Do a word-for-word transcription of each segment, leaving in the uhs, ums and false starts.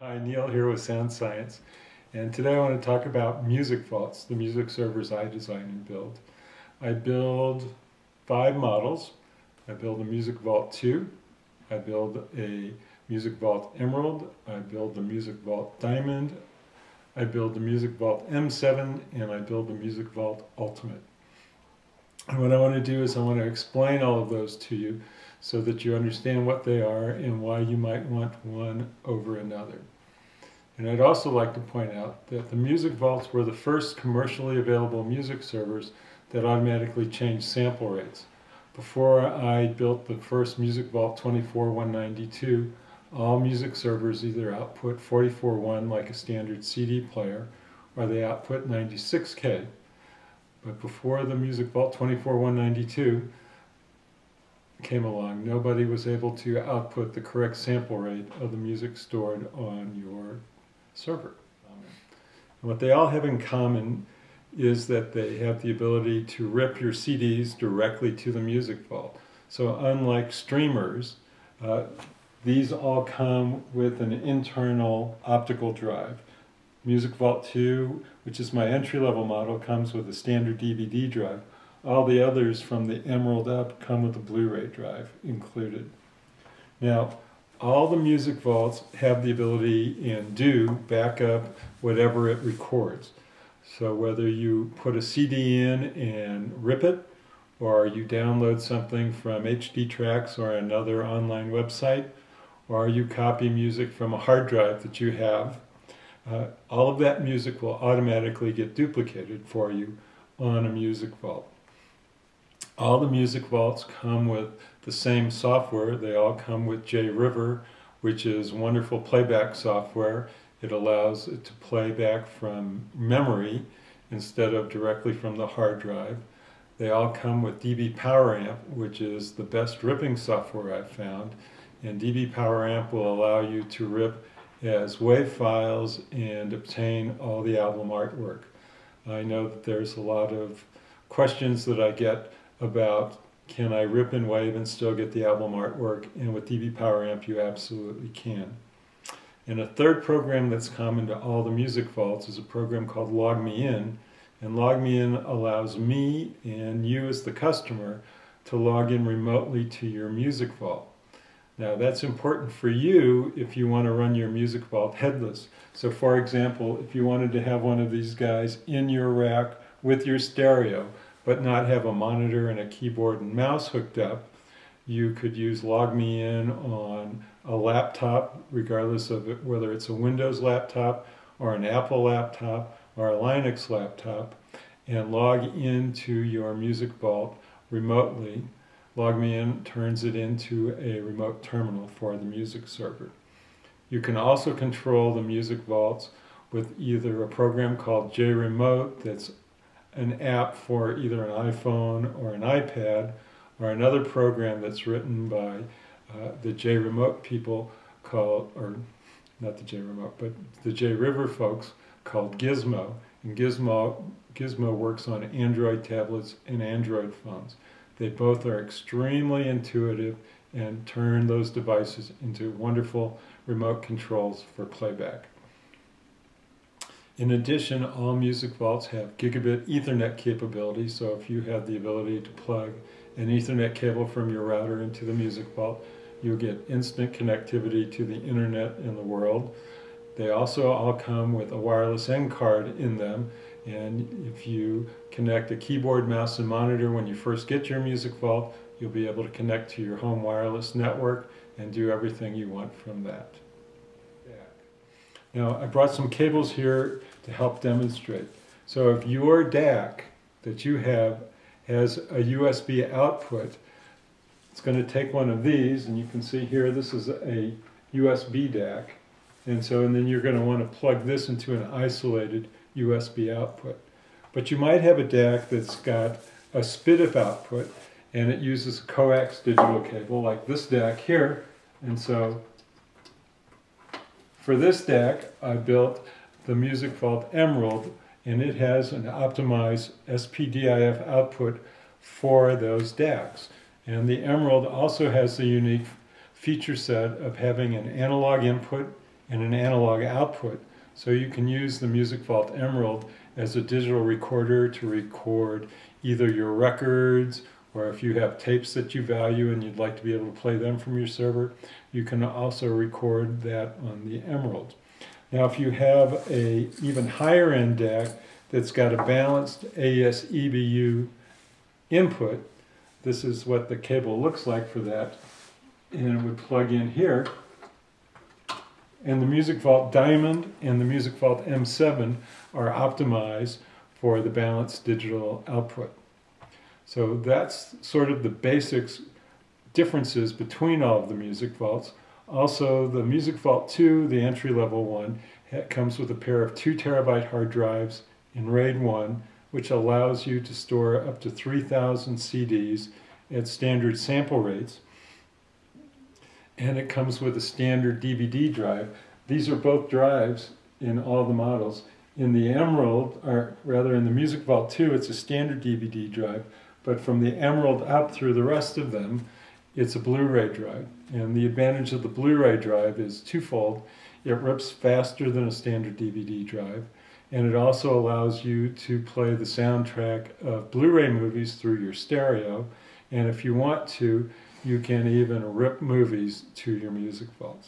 Hi, Neal here with Sound Science, and today I want to talk about music vaults, the music servers I design and build. I build five models. I build a Music Vault two, I build a Music Vault Emerald, I build the Music Vault Diamond, I build the Music Vault M seven, and I build the Music Vault Ultimate. And what I want to do is I want to explain all of those to you so that you understand what they are and why you might want one over another. And I'd also like to point out that the Music Vaults were the first commercially available music servers that automatically changed sample rates. Before I built the first Music Vault twenty-four one ninety-two, all music servers either output forty-four one like a standard C D player, or they output ninety-six K. But before the Music Vault twenty-four one ninety-two came along, nobody was able to output the correct sample rate of the music stored on your server. And what they all have in common is that they have the ability to rip your C Ds directly to the Music Vault. So unlike streamers, uh, these all come with an internal optical drive. Music Vault two, which is my entry-level model, comes with a standard D V D drive. All the others from the Emerald up come with a Blu-ray drive included. Now, all the Music Vaults have the ability and do back up whatever it records. So whether you put a C D in and rip it, or you download something from H D Tracks or another online website, or you copy music from a hard drive that you have, uh, all of that music will automatically get duplicated for you on a Music Vault. All the Music Vaults come with the same software. They all come with J River, which is wonderful playback software. It allows it to play back from memory instead of directly from the hard drive. They all come with D B PowerAmp, which is the best ripping software I've found. And D B PowerAmp will allow you to rip as WAV files and obtain all the album artwork. I know that there's a lot of questions that I get about, can I rip and WAV and still get the album artwork? And with D B PowerAmp you absolutely can. And a third program that's common to all the Music Vaults is a program called Log Me In. And Log Me In allows me and you as the customer to log in remotely to your Music Vault. Now that's important for you if you want to run your Music Vault headless. So for example, if you wanted to have one of these guys in your rack with your stereo, but not have a monitor and a keyboard and mouse hooked up, you could use Log Me In on a laptop, regardless of it, whether it's a Windows laptop or an Apple laptop or a Linux laptop, and log into your Music Vault remotely. Log Me In turns it into a remote terminal for the music server. You can also control the Music Vaults with either a program called J Remote, that's an app for either an iPhone or an iPad, or another program that's written by uh, the J Remote people called, or not the J Remote, but the J River folks, called Gizmo. And Gizmo, Gizmo works on Android tablets and Android phones. They both are extremely intuitive and turn those devices into wonderful remote controls for playback. In addition, all Music Vaults have gigabit Ethernet capability, so if you have the ability to plug an Ethernet cable from your router into the Music Vault, you'll get instant connectivity to the internet and the world. They also all come with a wireless N card in them, and if you connect a keyboard, mouse, and monitor when you first get your Music Vault, you'll be able to connect to your home wireless network and do everything you want from that. Now, I brought some cables here to help demonstrate. So if your D A C that you have has a U S B output, it's going to take one of these, and you can see here this is a U S B D A C. And so and then you're going to want to plug this into an isolated U S B output. But you might have a D A C that's got a S P D I F output, and it uses a coax digital cable like this D A C here. And so for this D A C, I built the Music Vault Emerald, and it has an optimized S P D I F output for those D A Cs. And the Emerald also has the unique feature set of having an analog input and an analog output. So you can use the Music Vault Emerald as a digital recorder to record either your records, or if you have tapes that you value and you'd like to be able to play them from your server, you can also record that on the Emerald. Now if you have a even higher end D A C that's got a balanced A E S E B U input, this is what the cable looks like for that, and it would plug in here. And the Music Vault Diamond and the Music Vault M seven are optimized for the balanced digital output. So that's sort of the basics differences between all of the Music Vaults. Also, the Music Vault two, the entry-level one, comes with a pair of two terabyte hard drives in RAID one, which allows you to store up to three thousand C Ds at standard sample rates. And it comes with a standard D V D drive. These are both drives in all the models. In the Emerald, or rather in the Music Vault two, it's a standard D V D drive, but from the Emerald up through the rest of them, it's a Blu-ray drive. And the advantage of the Blu-ray drive is twofold. It rips faster than a standard D V D drive, and it also allows you to play the soundtrack of Blu-ray movies through your stereo, and if you want to, you can even rip movies to your Music Vaults.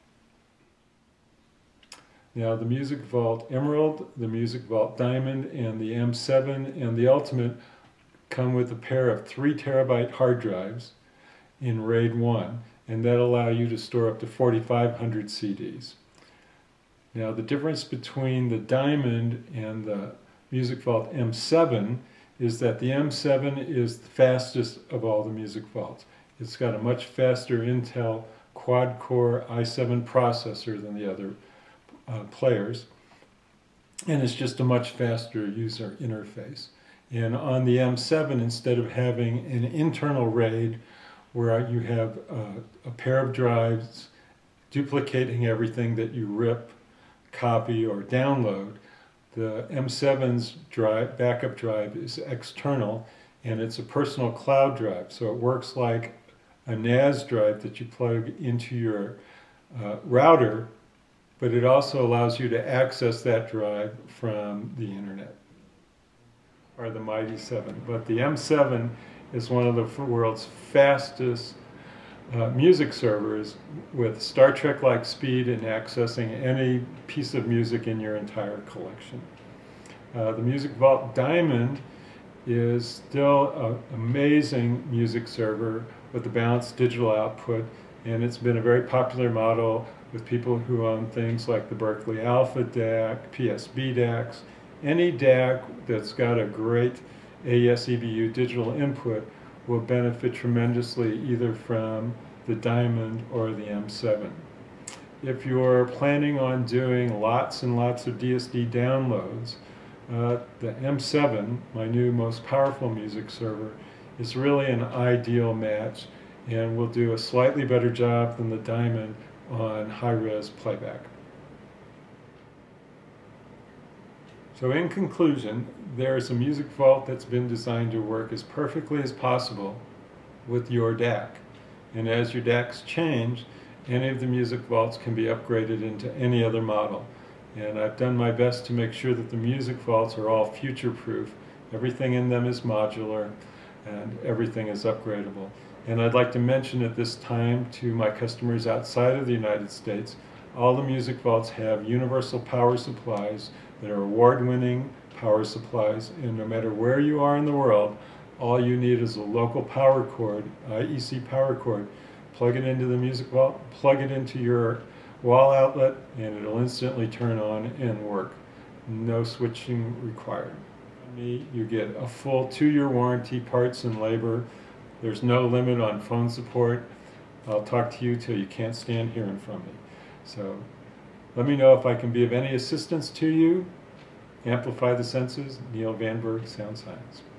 Now the Music Vault Emerald, the Music Vault Diamond, and the M seven and the Ultimate come with a pair of three terabyte hard drives in RAID one, and that allow you to store up to forty-five hundred C Ds. Now the difference between the Diamond and the Music Vault M seven is that the M seven is the fastest of all the Music Vaults. It's got a much faster Intel quad-core i seven processor than the other uh, players, and it's just a much faster user interface. And on the M seven, instead of having an internal RAID where you have uh, a pair of drives duplicating everything that you rip, copy, or download, the M seven's drive, backup drive is external, and it's a personal cloud drive. So it works like a N A S drive that you plug into your uh, router, but it also allows you to access that drive from the internet, or the Mighty seven. But the M seven is one of the world's fastest uh, music servers, with Star Trek-like speed in accessing any piece of music in your entire collection. Uh, the Music Vault Diamond is still an amazing music server with a balanced digital output, and it's been a very popular model with people who own things like the Berkeley Alpha D A C, P S B D A Cs. Any D A C that's got a great A E S E B U digital input will benefit tremendously either from the Diamond or the M seven. If you're planning on doing lots and lots of D S D downloads, uh, the M seven, my new most powerful music server, is really an ideal match and will do a slightly better job than the Diamond on high-res playback. So in conclusion, there is a Music Vault that's been designed to work as perfectly as possible with your D A C. And as your D A Cs change, any of the Music Vaults can be upgraded into any other model. And I've done my best to make sure that the Music Vaults are all future-proof. Everything in them is modular, and everything is upgradable. And I'd like to mention at this time to my customers outside of the United States, all the Music Vaults have universal power supplies that are award-winning power supplies, and no matter where you are in the world, all you need is a local power cord, I E C power cord, plug it into the Music Vault, plug it into your wall outlet, and it'll instantly turn on and work. No switching required. You get a full two-year warranty, parts and labor. There's no limit on phone support. I'll talk to you till you can't stand hearing from me. So let me know if I can be of any assistance to you. Amplify the senses. Neal Van Berg, Sound Science.